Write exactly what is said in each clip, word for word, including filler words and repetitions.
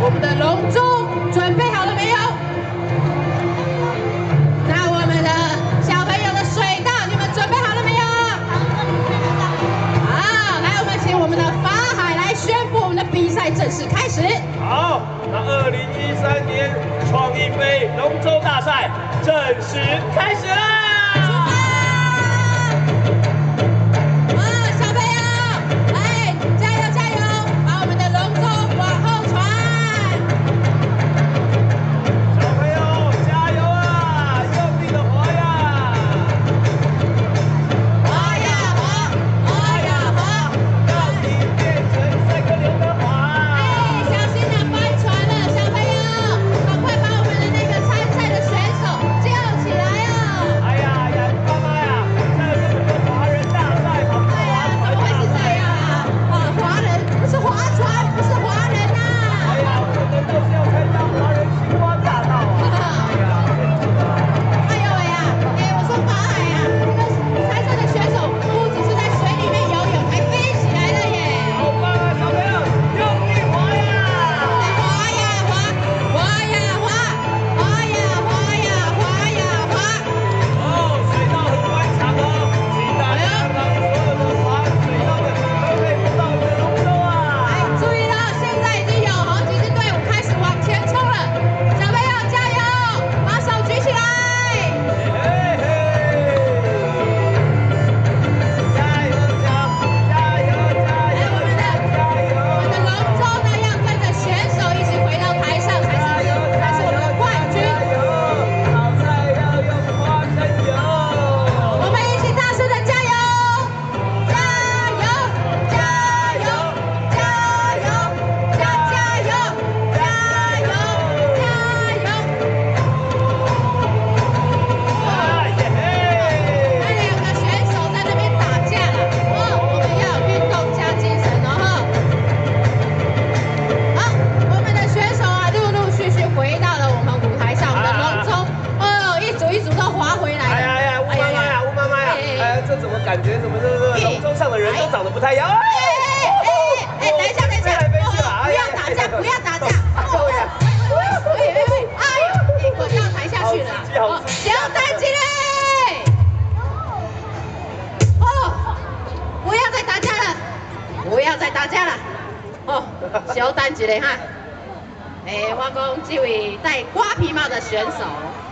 我们的龙舟准备好了没有？那我们的小朋友的水稻，你们准备好了没有？好，来，我们请我们的法海来宣布我们的比赛正式开始。 好，那二零一三年创意杯龙舟大赛正式开始啦！ 感觉怎么这个龙舟上的人都长得不太一样？哎哎哎哎！等一下，等一下，不要打架，不要打架！ 各位啊！ 哎哎哎！哎，滚到台下去了！哦，小蛋鸡嘞！哦，不要再打架了，不要再打架了！哦，小蛋鸡嘞哈！哎，我讲这位戴瓜皮帽的选手。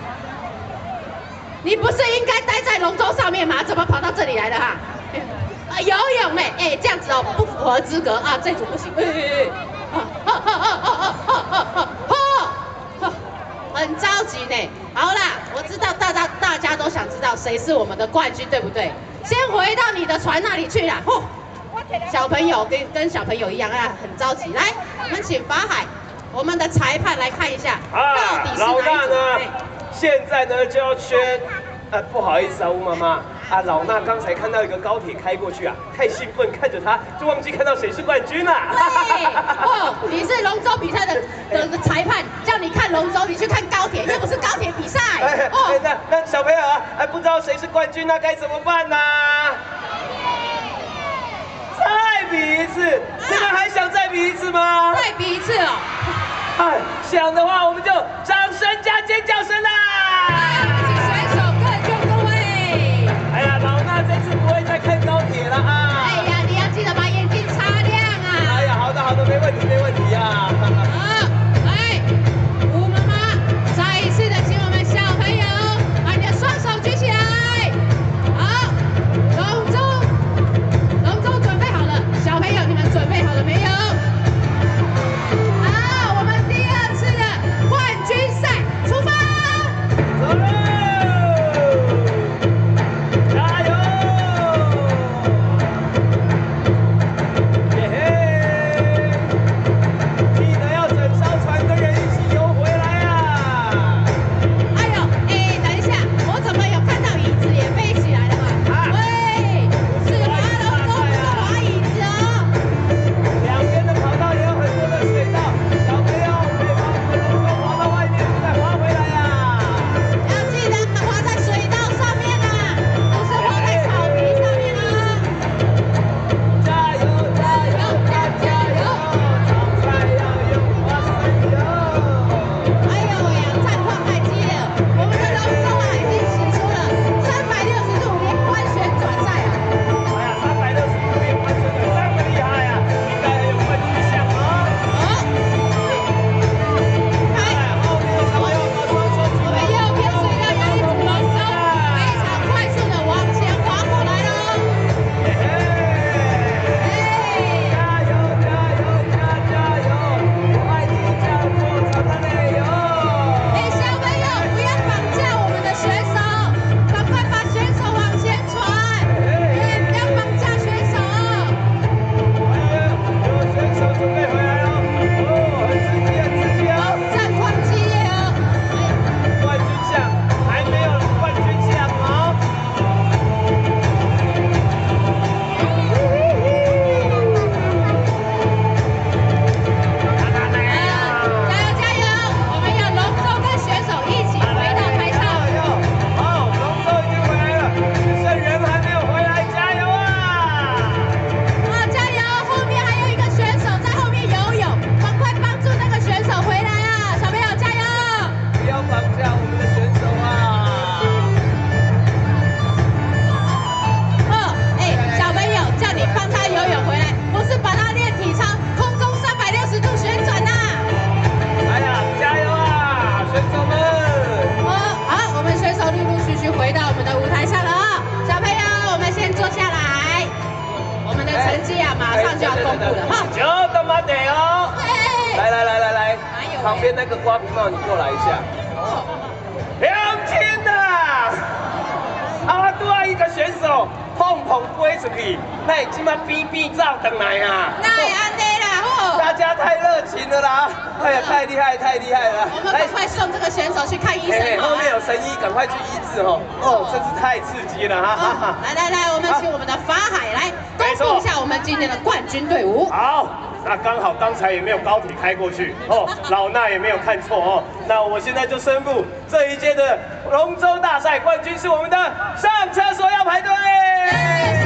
你不是应该待在龙舟上面吗？怎么跑到这里来了哈？啊，游泳嘞，哎，这样子哦，不符合资格啊，这组不行。哎哎哎，哈哈哈哈哈哈哈！很着急呢。好啦，我知道大家大家都想知道谁是我们的冠军，对不对？先回到你的船那里去啦。嚯，小朋友跟跟小朋友一样啊，很着急。来，我们请法海，我们的裁判来看一下，到底是哪一组？ 现在呢就要圈，呃，不好意思啊，吴妈妈啊，老衲刚才看到一个高铁开过去啊，太兴奋，看着它就忘记看到谁是冠军了。 对，哦，你是龙舟比赛的的的裁判，叫你看龙舟，你去看高铁，又不是高铁比赛。 哦，那那小朋友啊，还不知道谁是冠军，那该怎么办呢？再比一次，你们还想再比一次吗？ 再比一次哦。 哎，想的话，我们就掌声加尖叫声啦！ 请选手各就各位。 哎呀，老衲这次不会再看高铁了啊！ 哎呀，你要记得把眼睛擦亮啊！ 哎呀，好的好的，没问题没问题啊！ 好，来，吴妈妈再一次的请我们小朋友把你的双手举起来。好，龙舟，龙舟准备好了，小朋友你们准备好了没有？ 冠军赛出发！走了。 旁边那个瓜皮帽，你过来一下。两千呐！啊，多一个选手碰碰飞出去，那你今晚边边照等来啊！ 那也安内啦，吼！ 大家太热情了啦！哎呀，太厉害，太厉害了！ 我们赶快送这个选手去看医生。 后面有神医，赶快去医治哦！哦，真是太刺激了哈！哈哈。 来来来，我们请我们的法海来公布一下我们今天的冠军队伍。 好。那刚好刚才也没有高铁开过去哦，老衲也没有看错哦。那我现在就宣布，这一届的龙舟大赛冠军是我们的上厕所要排队。